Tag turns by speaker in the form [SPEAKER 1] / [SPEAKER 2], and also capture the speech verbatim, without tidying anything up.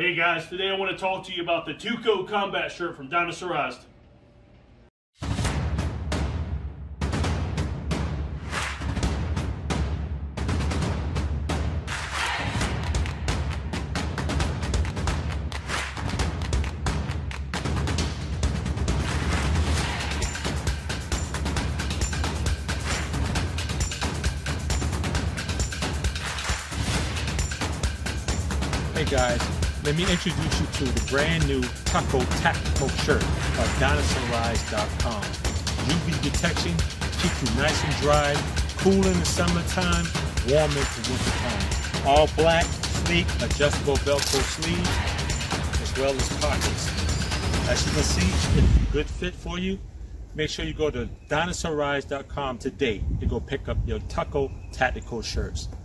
[SPEAKER 1] Hey guys, today I want to talk to you about the Tuco combat shirt from Dinosaurized.
[SPEAKER 2] Hey guys, let me introduce you to the brand new Tuco tactical shirt by Dinosaurized dot com. U V detection, keep you nice and dry, cool in the summertime, warm into wintertime. All black, sleek, adjustable Velcro sleeves, as well as pockets. As you can see, it's a good fit for you. Make sure you go to Dinosaurized dot com today to go pick up your Tuco tactical shirts.